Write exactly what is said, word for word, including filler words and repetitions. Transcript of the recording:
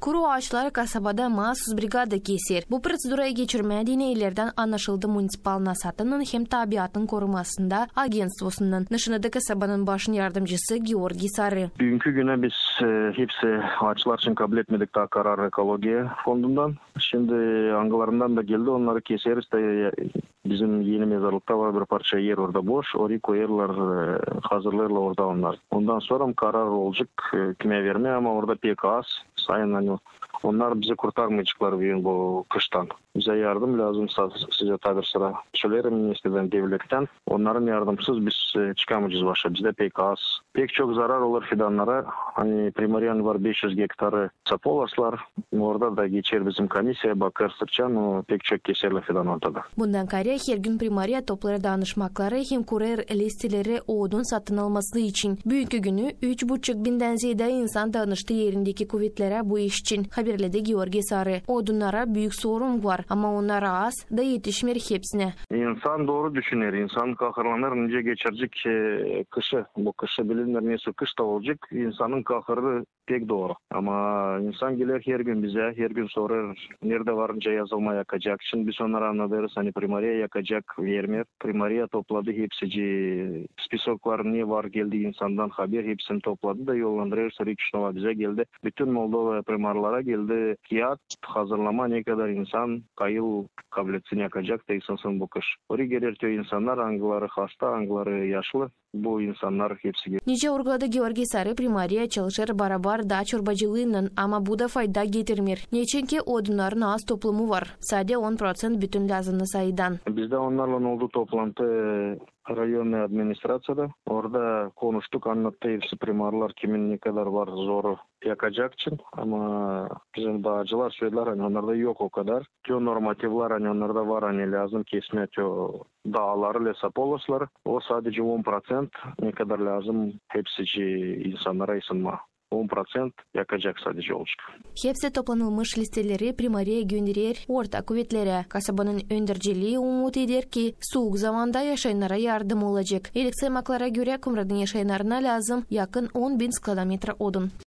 Kuru ağaçları kasabada mahsus brigada keser. Bu proseduraya geçirmeye dineylerden anlaşıldı munisipal nasatının hem tabiatın korumasında agentstvosunun. Nışınıda kasabanın başın yardımcısı Georgi Sarı. Bugünkü güne biz e, hepsi ağaçlar için kabul etmedik daha karar ekolojiya fondundan. Şimdi angalarından da geldi, onları keseriz de bizim yeni mezarlıkta var bir parça yer orada boş. Orayı koyarlar, e, hazırlarlar orada onlar. Ondan sonra karar olacak e, kime vermeye ama orada pek az. Sayın hani onlar bizi kurtarmayacaklar bugün bu kıştan. Bize yardım lazım, size tabi sıra söylerim ministerden, devletten. Onların yardımsız biz çıkamayacağız başa. Bizde pek az. Pek çok zarar olur fidanlara. Hani primariyan var beş yüz hektarı sapolaslar. Orada da geçer bizim komissiya bakar sırçan, o pek çok keserler fidan ortada. Bundan kare her gün primariya topları danışmakları hem kurer listeleri odun satın alması için. Bugünkü günü üç buçuk binden ziyade insan danıştı yerindeki kuvvetlere bu iş için. Haberledi Georgi Sarı. Odunlara büyük sorun var ama onlara az da yetişmir hepsine. İnsan doğru düşünür. İnsan kahırlanır. Nice geçirecek e, kışı. Bu kışı bilinir. Neyse kış da olacak. İnsanın kahırı pek doğru. Ama insan gelir her gün bize. Her gün sorar. Nerede varınca yazılma yakacak. Şimdi biz onlara anlatırız. Hani primariya yakacak. Vermer. Primariya topladı. Hepsi spisok var. Ne var geldi insandan haber. Hepsini topladı da yollandırır. Sarıkışnova bize geldi. Bütün Moldova primarlara geldi. Kiyat hazırlama ne kadar insan kayıl kabiliyetini yakacak da insansın bu kış. Oraya gelir insanlar, hangileri hasta, hangileri yaşlı. Bu insanlar hepsi gelir. Nice urguladı Georgi Sarı primariya çalışır barabar da çorbacılığının ama bu da fayda getirmir. Niçinki odunların az toplumu var. Sadece on prosent bütün lazımlı sayıdan. Bizde onlarla oldu toplantı rayon administrasyada. Orada konuştuk, anlattı hepsi primarlar kimin ne kadar var zoru yakacak için. Ama bizim bağcılar söylediler hani onlarda yok o kadar. Tüm normatifler hani onlarda var hani lazım kesme tüm dağları, lesapolasları. O sadece on prosent ne kadar lazım hepsi insanlara ısınma. on prosent yakacak sadece olacak. Hepsi toplanılmış listeleri primariye gönderir orta kuvvetlere. Kasabanın öndürceliği umut eder ki soğuk zamanda yaşayanlara yardım olacak. İlk saymaklara göre Kumrad'ın yaşayanlarına lazım yakın on bin kilometre odun.